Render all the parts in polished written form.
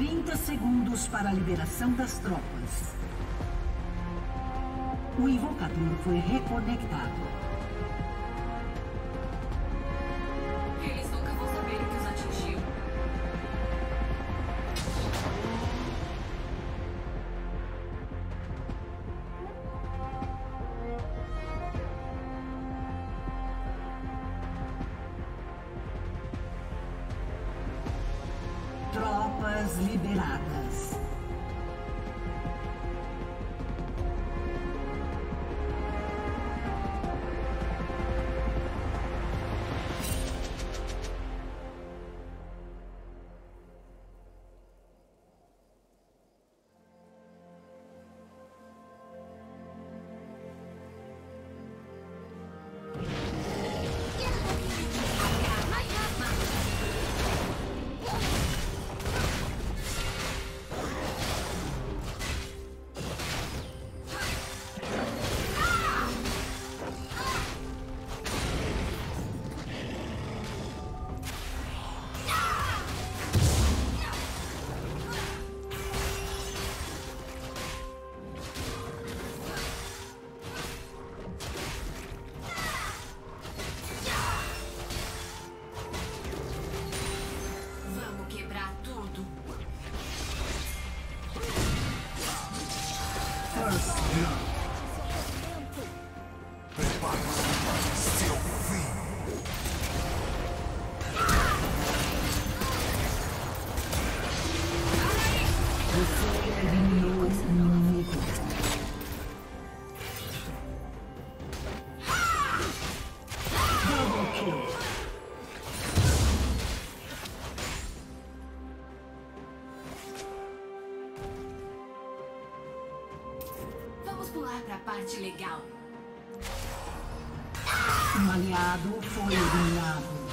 30 segundos para a liberação das tropas. O invocador foi reconectado. Eles nunca vão saber o que os atingiu. Tropas liberadas. Vamos pular para a parte legal. Um aliado foi eliminado.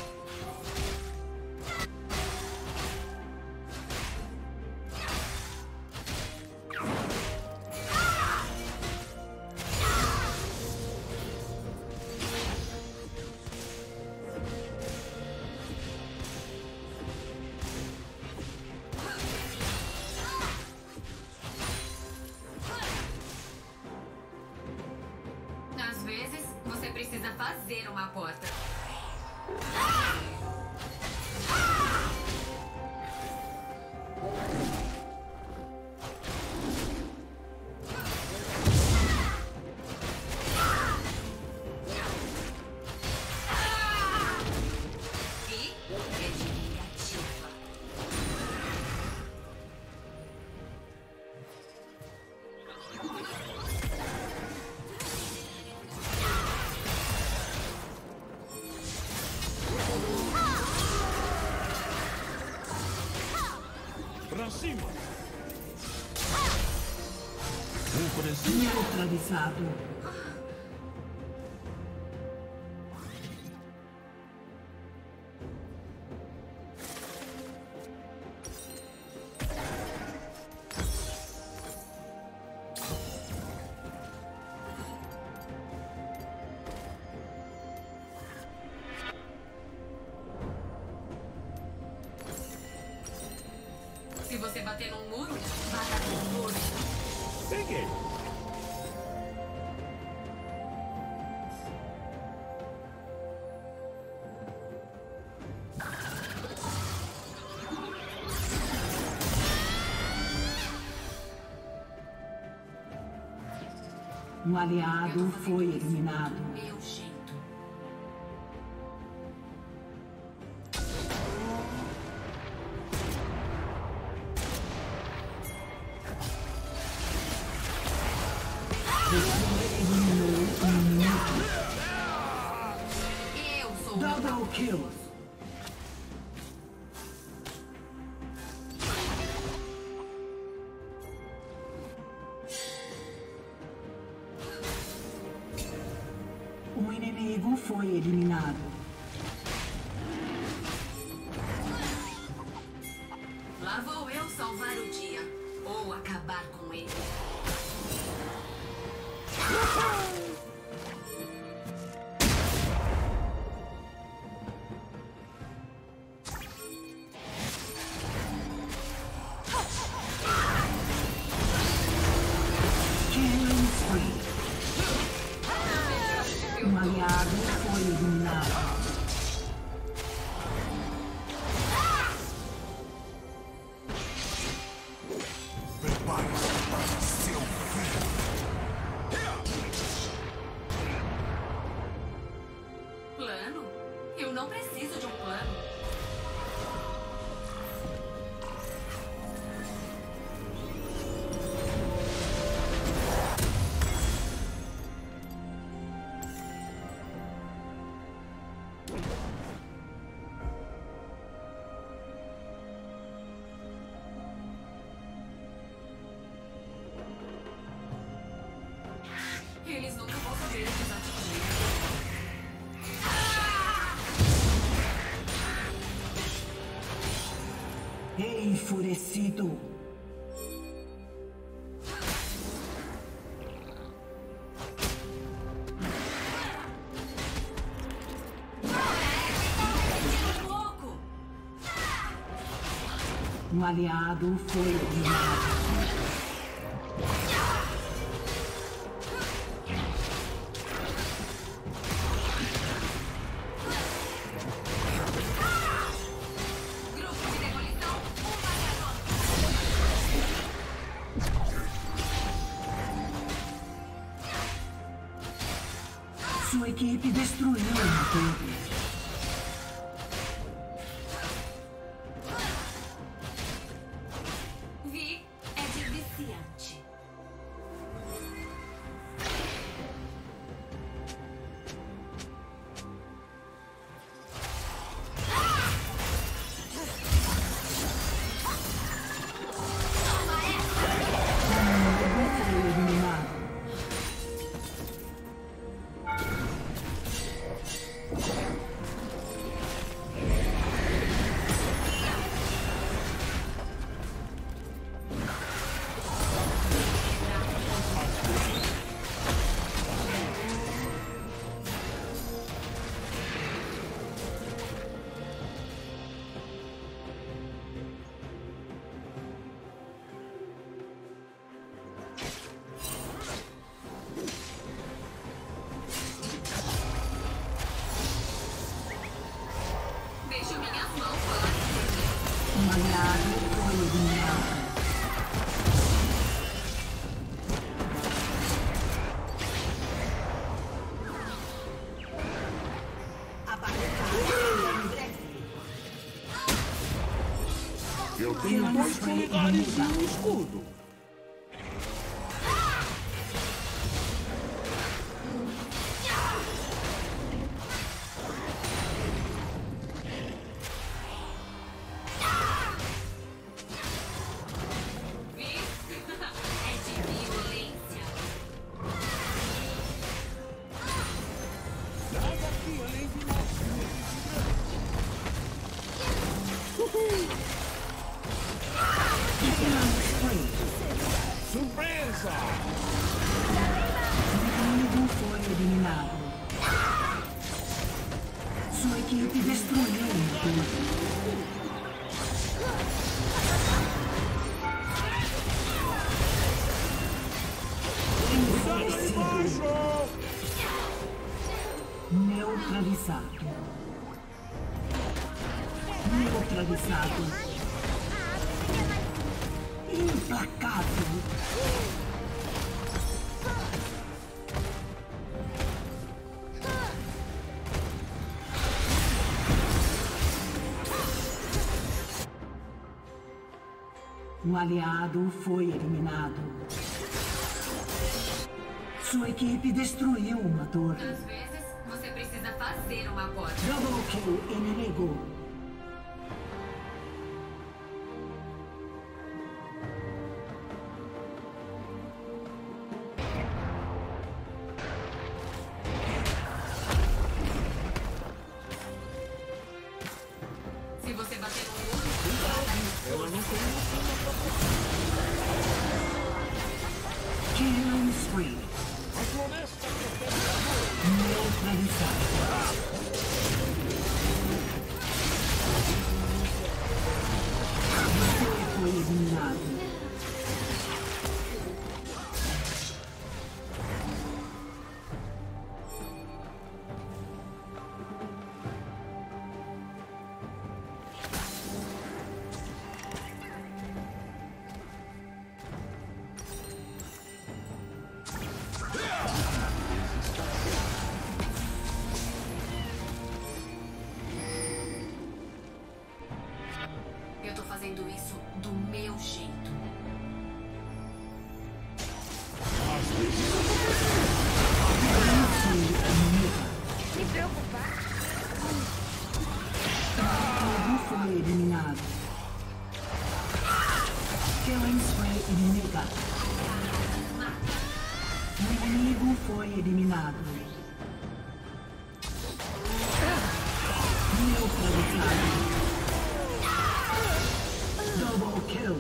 Às vezes, você precisa fazer uma porta. E é de negativa. Pra cima! Neutralizado. Se você bater num muro, bata no muro. Peguei! Um aliado foi eliminado. Meu jeito. Você eliminou um inimigo. Eu sou o Double kill. Um inimigo foi eliminado. Lá vou eu salvar o dia. Ou acabar com ele. começo de um plano. Eles nunca vão saber eles atingir. Enfurecido. Um aliado foi eliminado. Sua equipe destruiu o inimigo. Vi, é de viciante. Deixo minhas mãos falar. Um aliado foi eliminado. Eu tenho 2 polegares e um escudo. Vi, é de violência. Nada aqui além de nós. Surpresa! O inimigo foi eliminado. Sua equipe destruiu o inimigo. Cuidado aí embaixo! Neutralizado. Neutralizado. Implacável. Um aliado foi eliminado. Sua equipe destruiu uma torre. Às vezes, você precisa fazer uma porta. Double kill inimigo. Se você bater no muro, Ela não tem noção da proporção. Killing spree. A floresta Neutralizado. Você foi eliminado. seu jeito. Me preocupar? O foi eliminado. Killing Spree inimiga. O inimigo foi eliminado. Neutralizado. Double kill.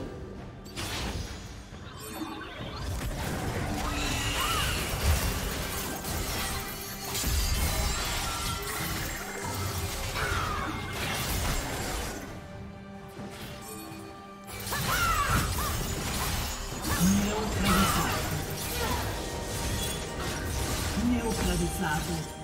Neutralizado.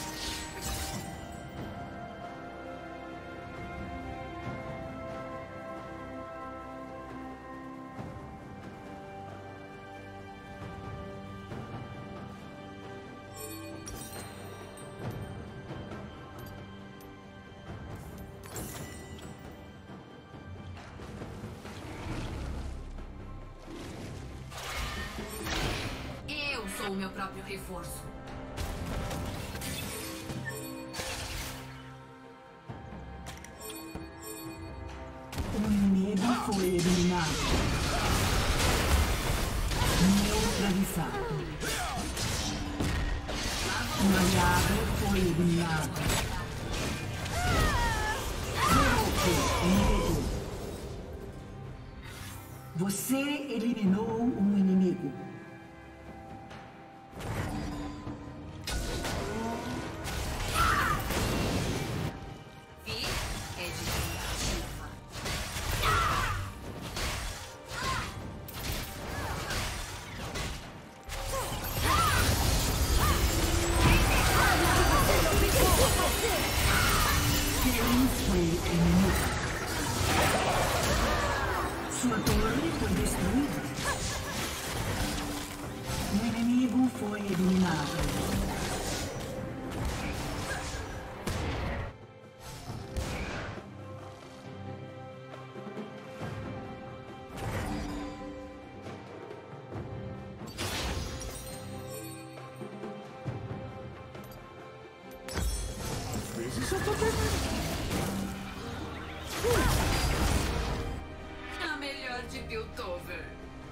Eu sou o meu próprio reforço. O inimigo foi eliminado. Neutralizado. Um aliado foi eliminado. Inimigo. Você eliminou um inimigo. Sua torre foi destruída. O inimigo foi eliminado. Às vezes eu tô treinando. A melhor de Piltover.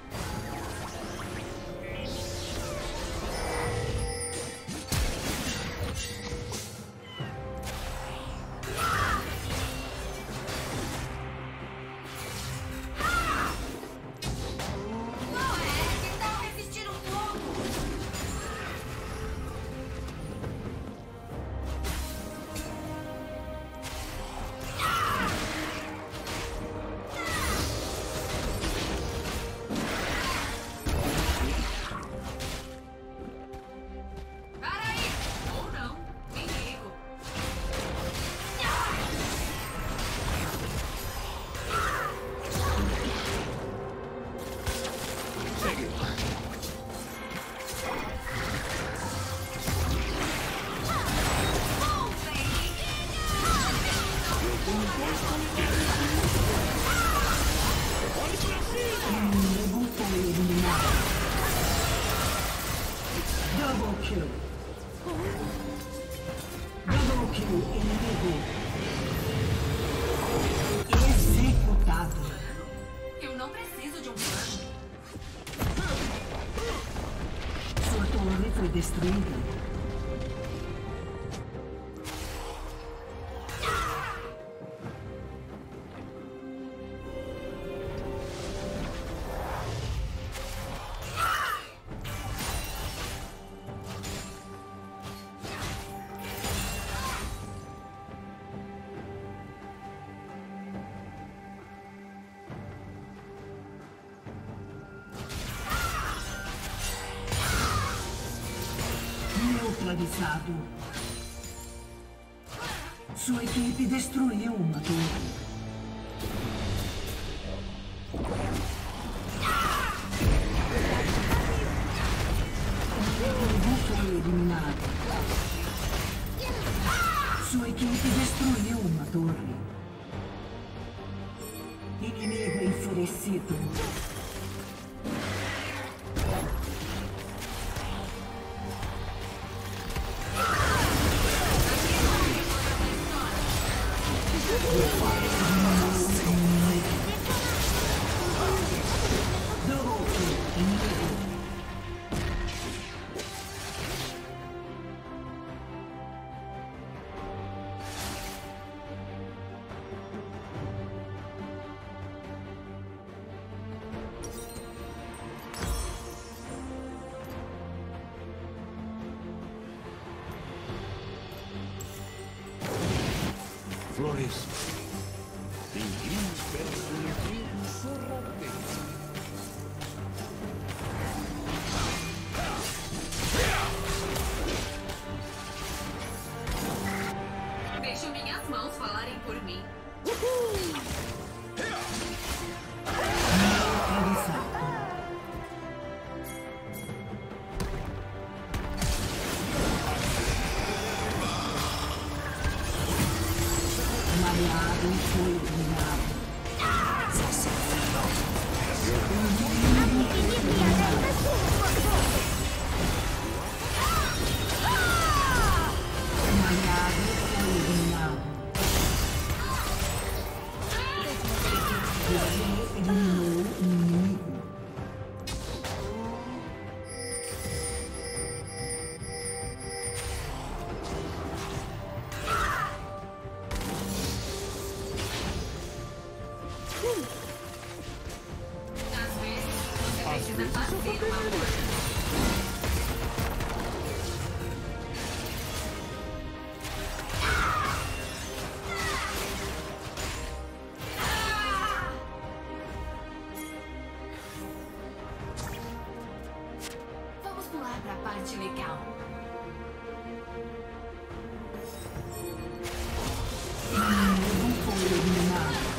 Double kill. Double kill inimigo. Executado. Eu não preciso de um plano. Sua torre foi destruída. Neutralizado. Sua equipe destruiu uma torre. O inimigo foi eliminado. Sua equipe destruiu uma torre. Inimigo enfurecido. favorito. Flores. Ninguém espera conhecer um sorrateiro. Deixo minhas mãos falarem por mim. Aliado foi eliminado. Aliado foi eliminado. Você eliminou o inimigo. Às vezes, você precisa fazer uma coisa. Vamos pular para a parte legal. Não foi eliminado.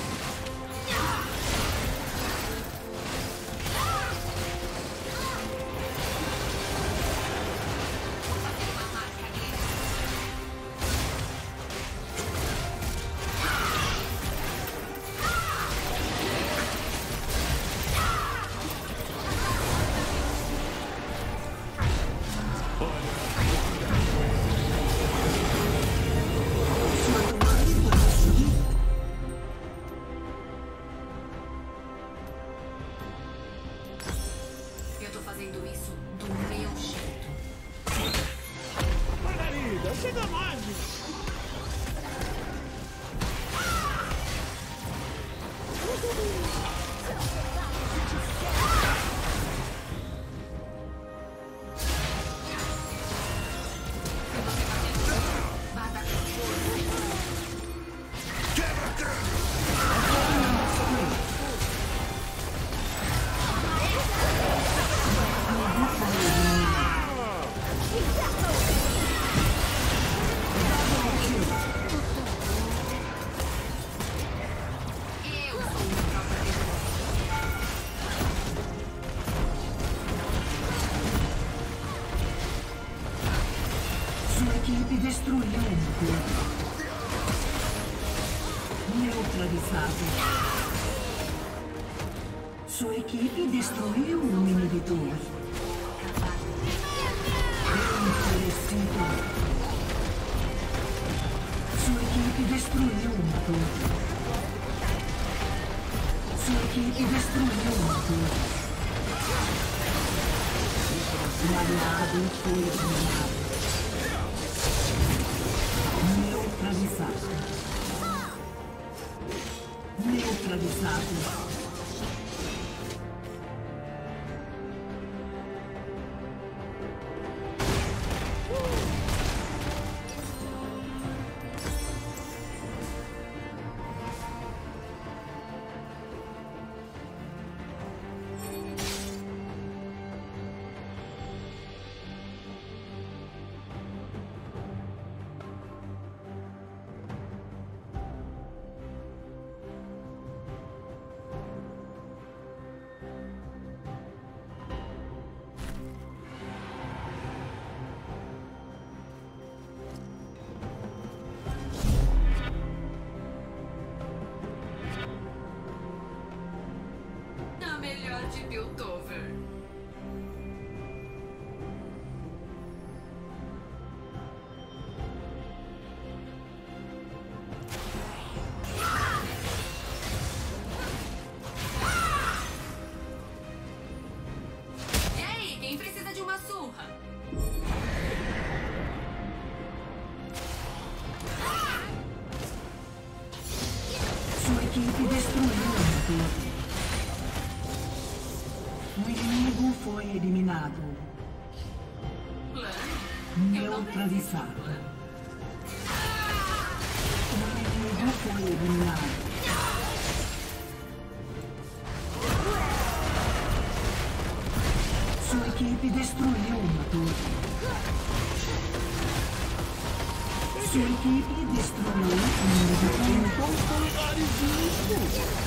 Uma marca nele. Eu tô fazendo isso do meu jeito. Margarida, chega mais! Bata com força. Eu sou o meu próprio deus. Sua equipe destruiu um inimigo. Neutralizado. Sua equipe destruiu um inibidor. Enfurecido. Sua equipe destruiu um torre. Sua equipe destruiu um torre. O aliado foi eliminado. Neutralizado. Neutralizado. de Piltover. E aí, quem precisa de uma surra? Sua equipe destruiu a torre. O inimigo foi eliminado. Plano? Neutralizado. O inimigo foi eliminado. Sua equipe destruiu uma torre. Sua equipe destruiu um inimigo. Tem 2 polegares de escudo.